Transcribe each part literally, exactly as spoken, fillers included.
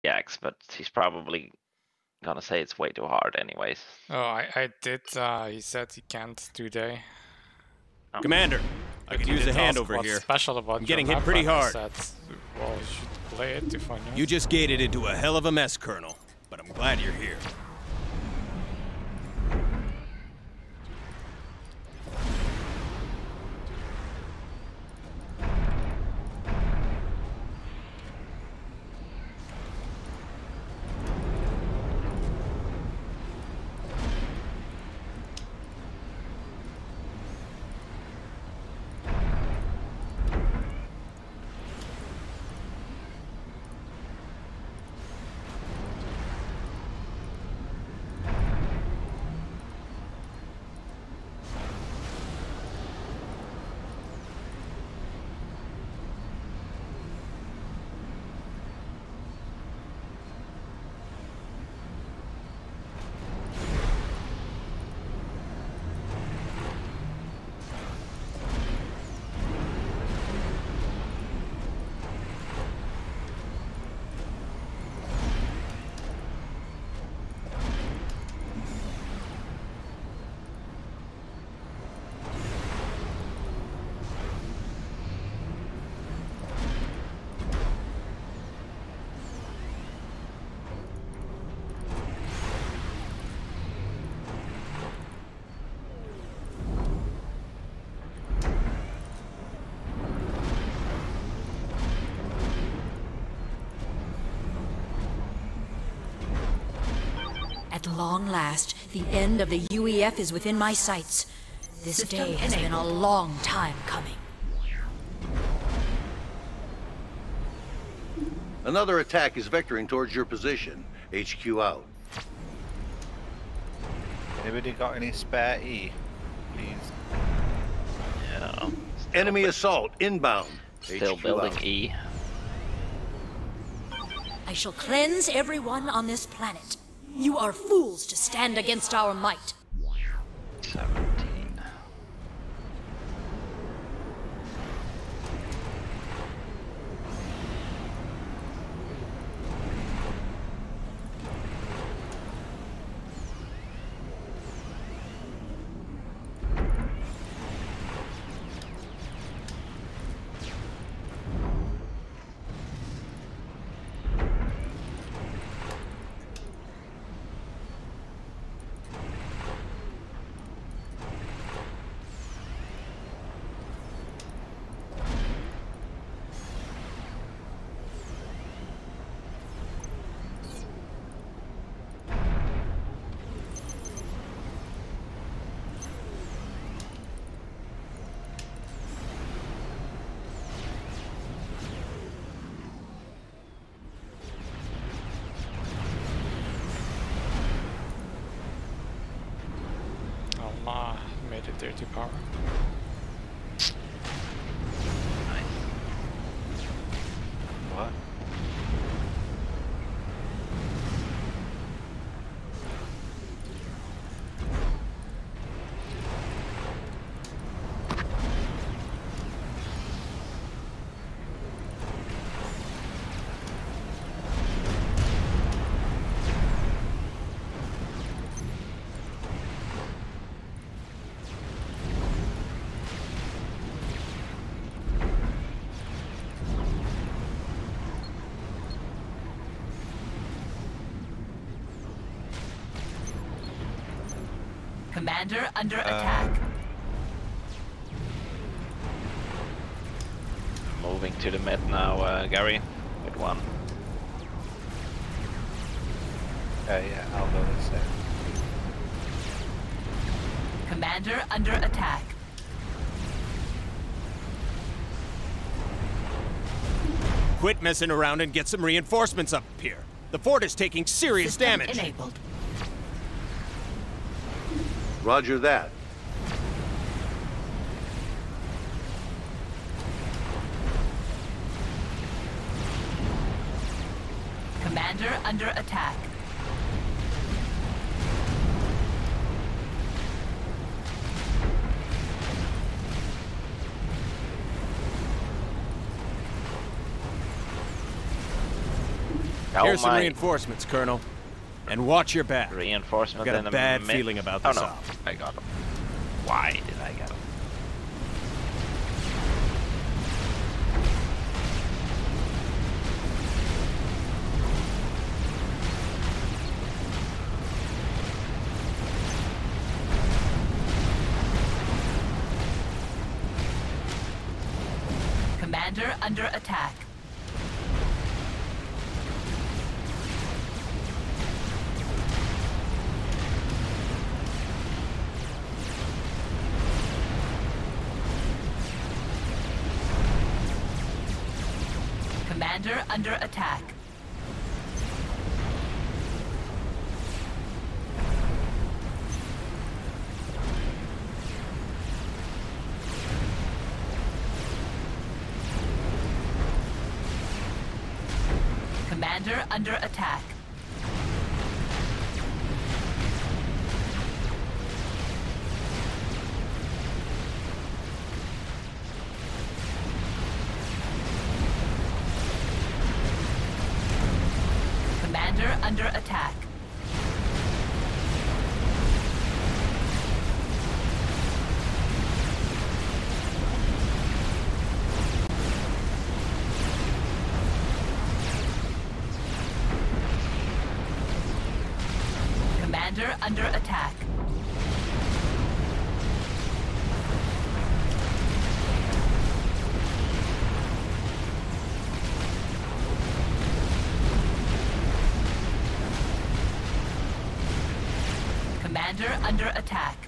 pickaxe, but he's probably gonna say it's way too hard anyways. Oh, I, I did. Uh, he said he can't today. Oh. Commander, I But could he use a did hand ask over what's here. special about I'm getting your hit pretty map, and I hard. said, well, you should play it to find out. You just gated into a hell of a mess, Colonel, but I'm glad you're here. At long last, the end of the U E F is within my sights. This day has been a long time coming. Another attack is vectoring towards your position. H Q out. Anybody got any spare E? Please. Yeah. Enemy assault inbound. Still H Q building out. E. I shall cleanse everyone on this planet. You are fools to stand against our might. seventeen. Allah made it dirty power. What? Commander under Uh, attack. Moving to the mid now, uh, Gary, with one. Uh, yeah, I'll go this way. Commander under attack. Quit messing around and get some reinforcements up here. The fort is taking serious System damage. enabled. Roger that. Commander under attack. Oh Here's some my. reinforcements, Colonel. And watch your back. Reinforcement I've got in a a bad mi- feeling about Oh this no, op. I got him. Why did I get him? Commander under attack. Commander under attack. Commander under attack. Commander under attack. Commander under attack. Commander under attack.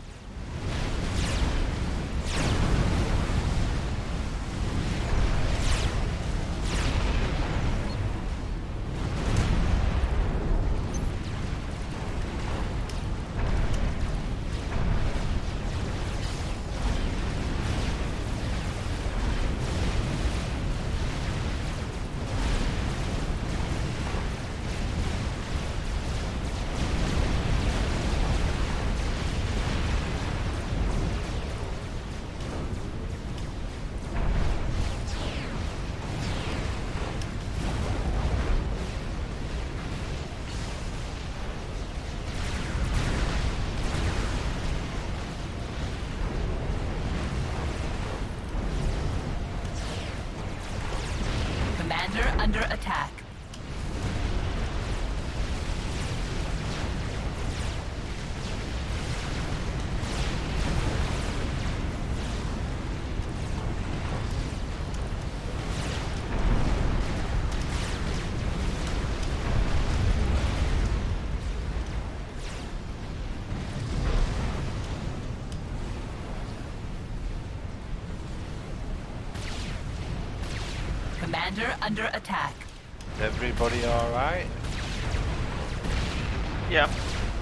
Commander under attack. Commander under attack. Everybody alright? Yeah.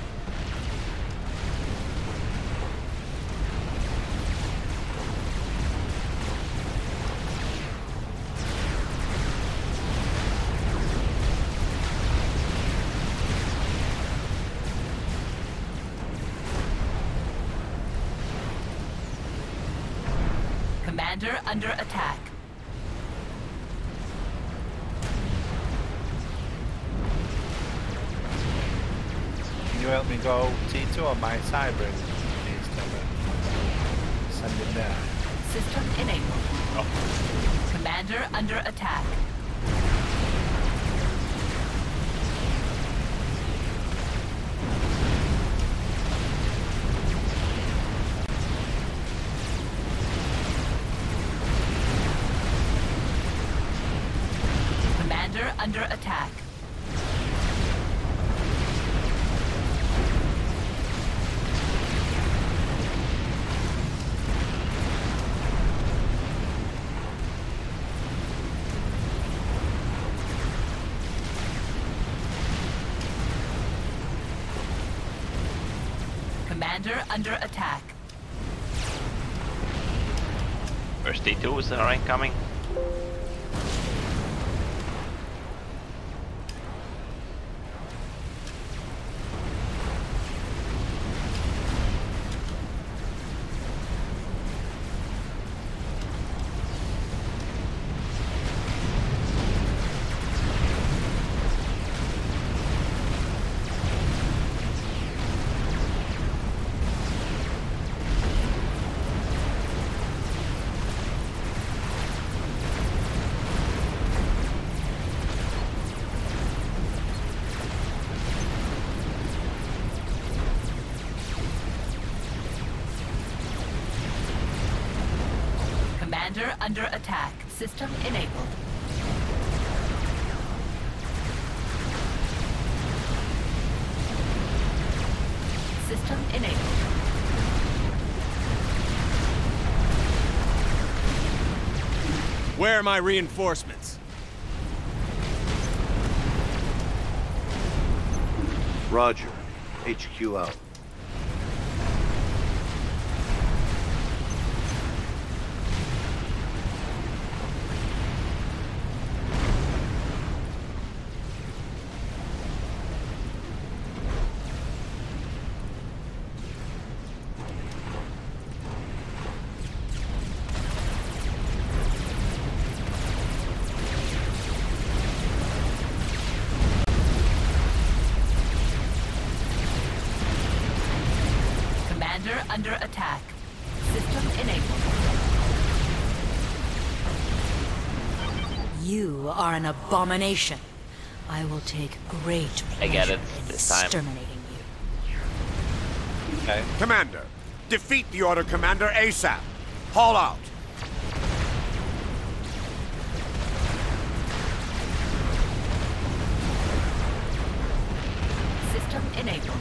Commander under attack. Can you help me go T two on my side, bring? Please tell me. Send him there. System enabled. Oh. Commander under attack. Commander under attack. Commander under attack. First T twos are incoming. under attack. System enabled. System enabled. Where are my reinforcements? Roger. H Q out. Commander under attack. System enabled. You are an abomination. I will take great pleasure I get it in this time. exterminating you. Okay. Commander, defeat the Order Commander ASAP. Haul out. System enabled.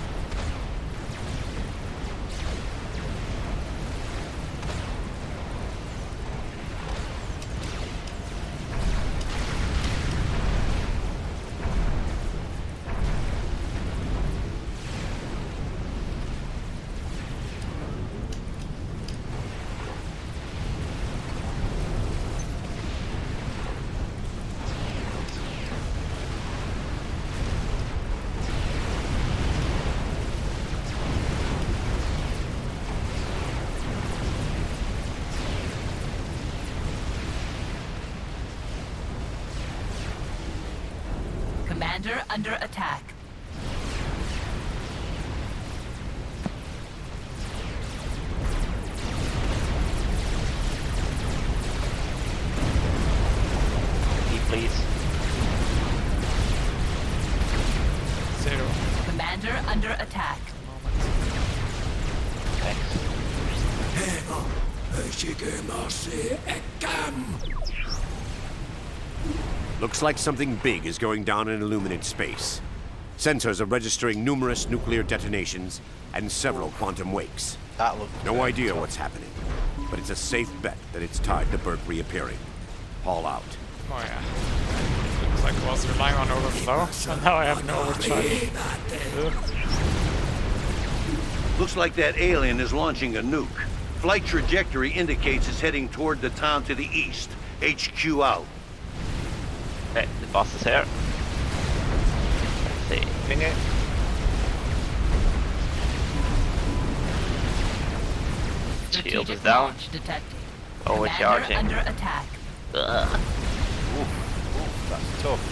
Commander under attack. Repeat, please. Zero. Commander under attack. Thanks. Looks like something big is going down in Illuminate space. Sensors are registering numerous nuclear detonations and several quantum wakes. That looks No good. idea what's happening, but it's a safe bet that it's tied to Bert reappearing. Haul out. Oh yeah. Looks like I was relying on overflow, so now I have no overcharge. Ugh. Looks like that alien is launching a nuke. Flight trajectory indicates it's heading toward the town to the east. H Q out. Okay, the boss is here. Let's see. Ping it. Shield is Strategic down. launch detected. Overcharging. Commander under attack. Ugh. Oof, oof, that's tough.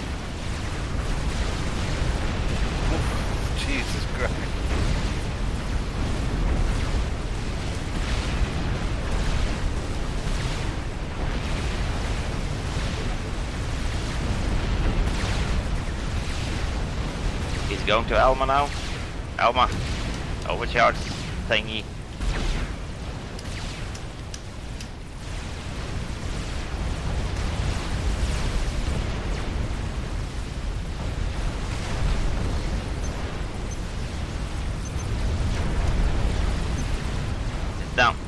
Oof, Jesus Christ. He's going to Alma now. Alma. Overcharge thingy. It's down.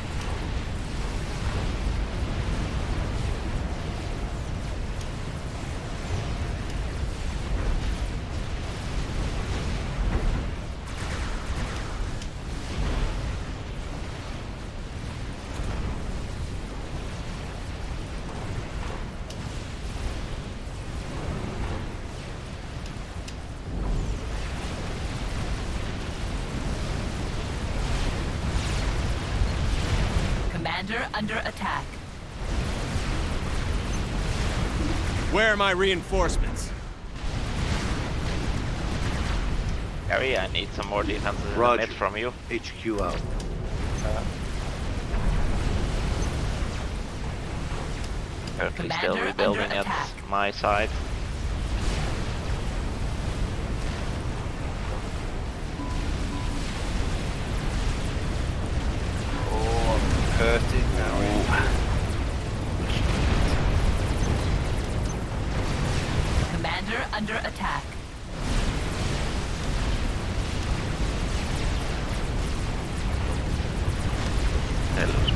Commander under attack. Where are my reinforcements? Harry, I need some more defenses in the Roger. mid from you. H Q out. Currently Commander still under rebuilding at attack. my side. Oh, I'm hurting now.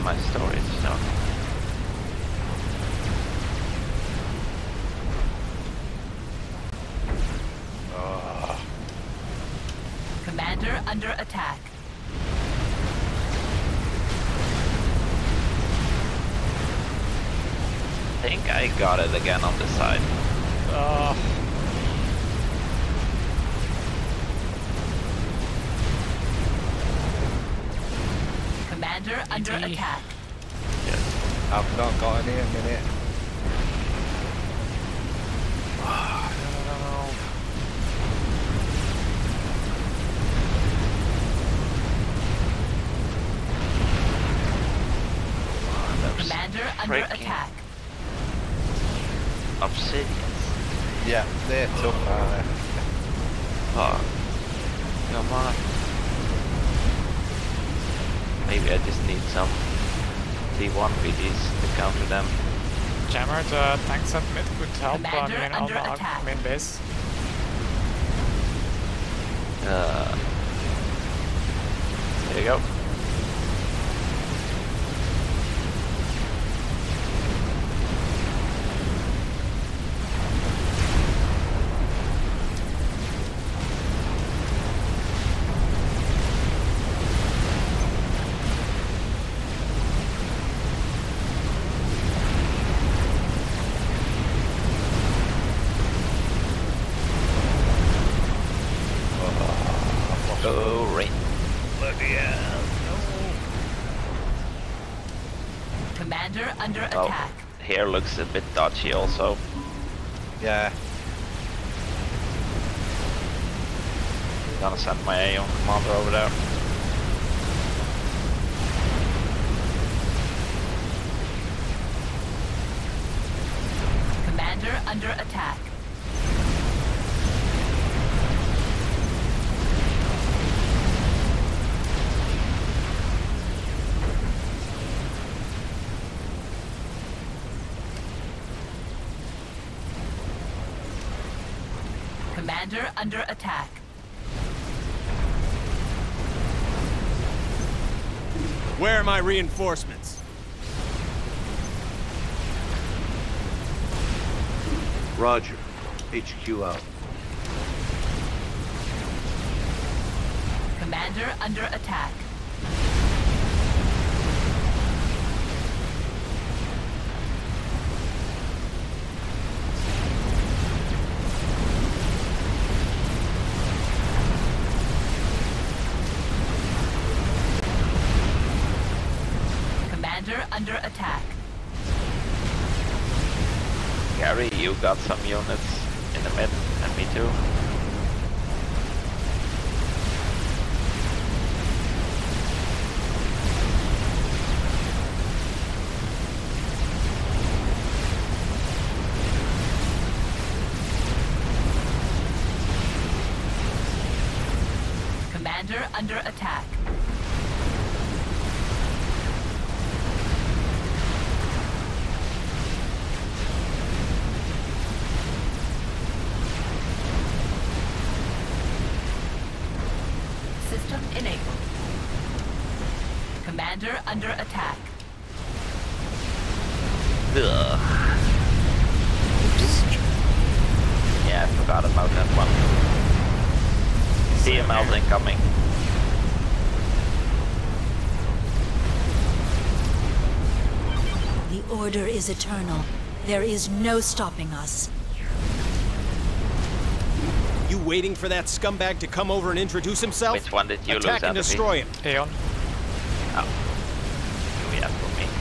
my storage, so. Oh. Commander under attack. I think I got it again on this side. Uh, Commander under E T. attack. I've not got any a minute. no, no, no, no. Oh, those Commander under freaking attack. obsidians. Yeah, they're tough, aren't they? Oh, come on. Maybe I just need some T one B Gs to counter them. Jammer, the tanks at mid could help uh, Commander me on under our attack. main base. Uh, there you go. Oh, rain. Commander under Oh, attack. here looks a bit dodgy also. Yeah. Gonna send my Aeon commander over there. Commander under attack. Commander under attack. Where are my reinforcements? Roger. H Q out. Commander under attack. Commander under attack. Gary, you got some units in the mid, and me too. Commander under attack. System enabled. Commander under attack. Ugh. Yeah, I forgot about that one. C M L's incoming. The order is eternal. There is no stopping us. You waiting for that scumbag to come over and introduce himself? Which one did you Attack lose, and Entropy? destroy him. Aeon. Oh. You have for me.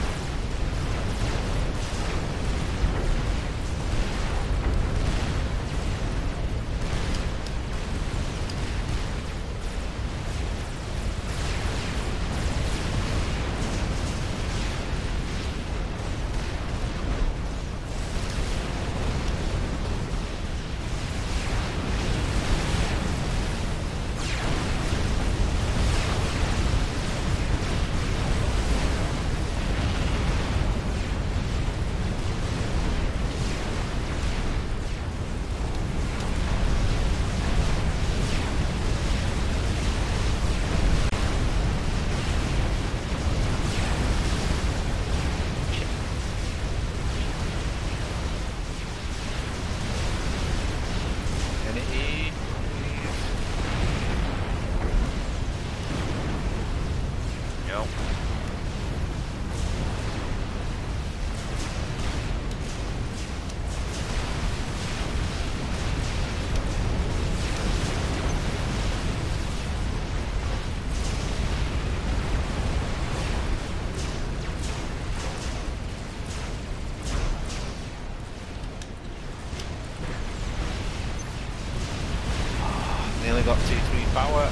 got T three power.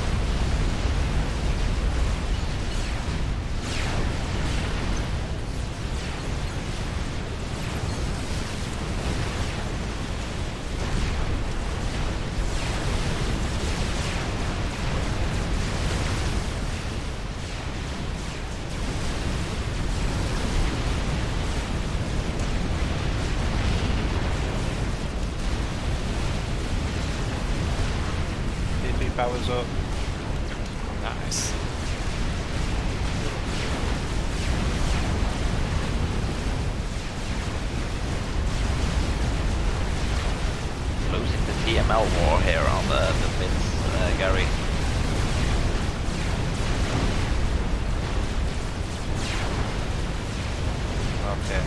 Powers up. Nice. Losing the T M L war here on the, the pits, uh, Gary. Okay.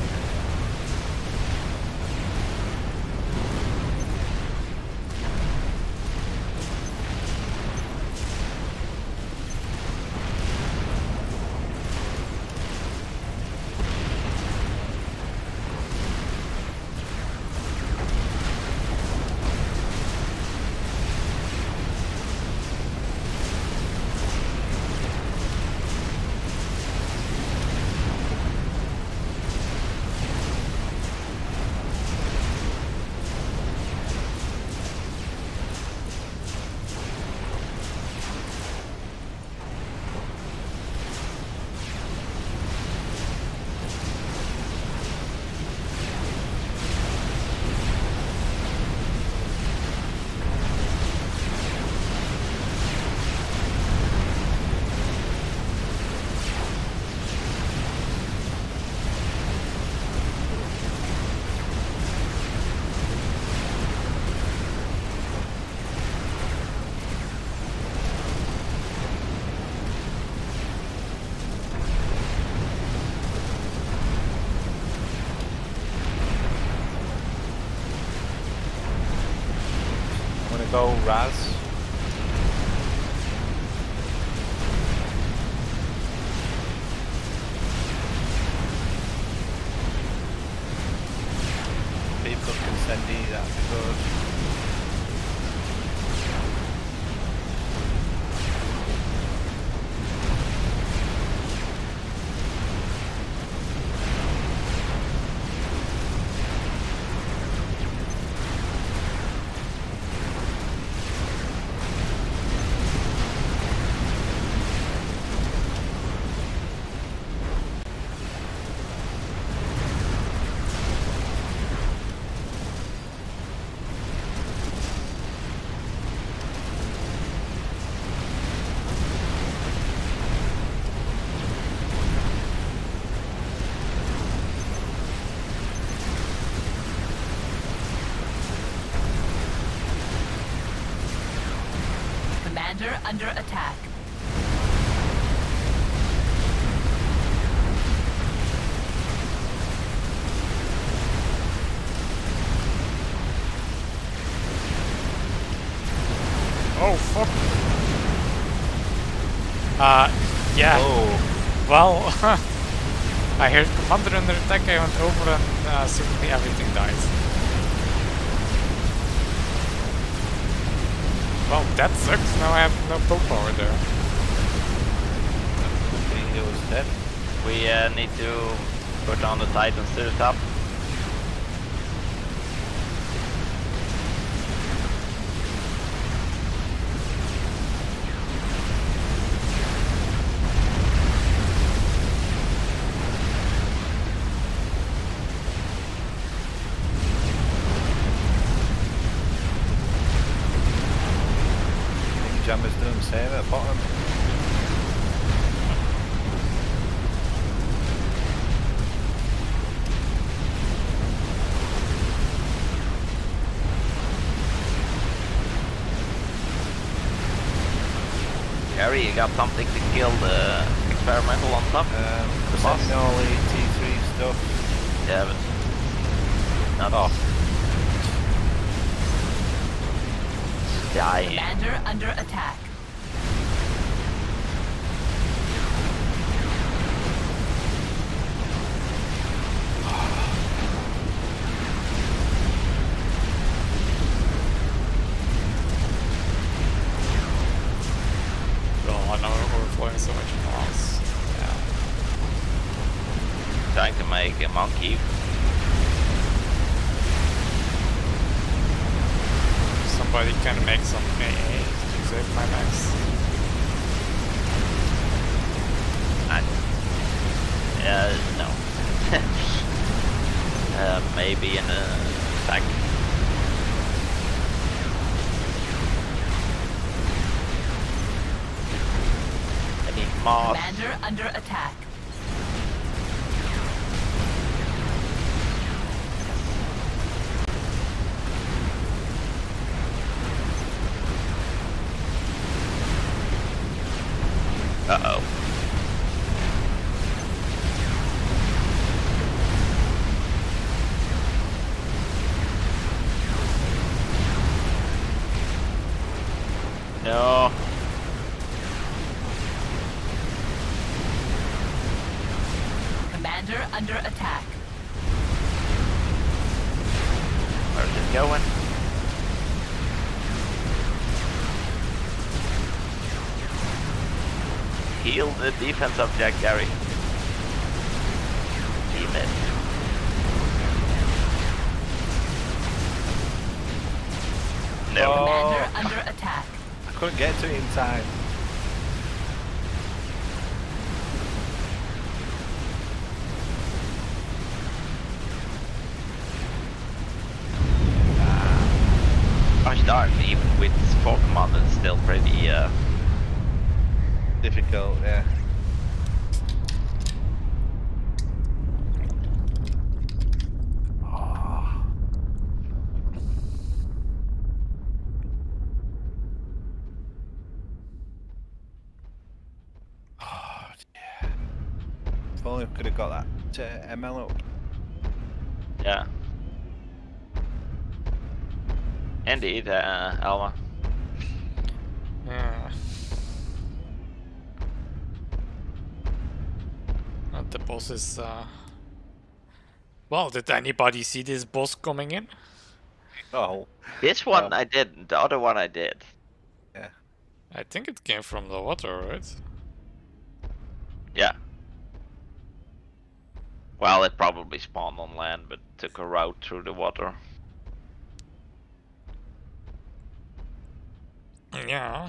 Go Raz. People can send me that good. Commander under attack. Oh fuck. Uh, yeah. Oh. Well, I heard Commander under attack. I went over and uh, suddenly everything dies. Well, that sucks. Now I have no pull power there. He was dead. We uh, need to put on the Titans to the top. Jammer's doing the same at the bottom. Gary, you got something to kill the experimental on top? Um, The boss? sending all the T three stuff. Yeah, but not off. Dying. Commander under attack. flowing so much moss. Yeah. Trying to make a monkey. Somebody can make some A A to save my max. I, uh, no. uh, maybe in a fact. I need moss. Commander under attack. Uh-oh. No. Commander under attack. Where's it going? Heal the defense object, Gary. Team it. No. Oh. Commander under attack. I couldn't get to it in time. Gosh darn, even with four commanders, it's still pretty uh, Difficult, yeah. Oh. Oh, dear. If only we could have got that uh, M L up. yeah. Indeed, uh, Alma. Yeah. And the boss is uh well, did anybody see this boss coming in? Oh. This one Oh. I didn't, the other one I did. Yeah. I think it came from the water, right? Yeah. Well, it probably spawned on land, but took a route through the water. Yeah.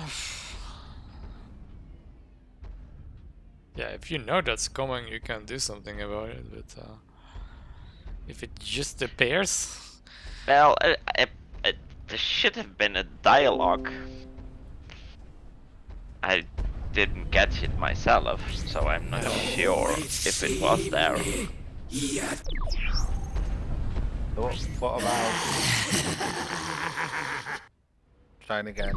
Yeah, if you know that's coming, you can do something about it, but uh, if it just appears... Well, it, it, it, there should have been a dialogue. I didn't catch it myself, so I'm not sure if it was there. What, what about trying again?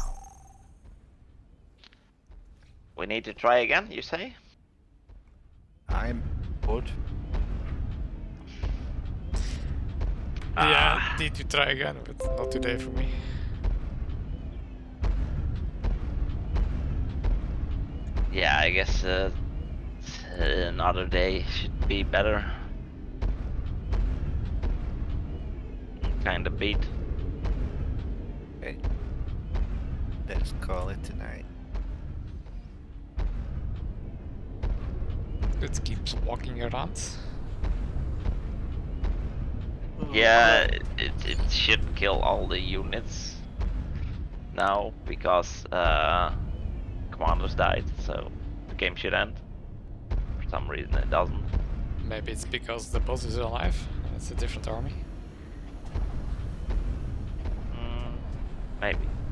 We need to try again, you say? I'm good. Yeah, Ah. need to try again, but not today for me. Yeah, I guess uh, another day should be better. Kinda beat. Okay. Let's call it tonight. It keeps walking around. Yeah, it, it, it should kill all the units now because uh, commanders died, so the game should end. For some reason it doesn't. Maybe it's because the boss is alive and it's a different army. Mm, maybe.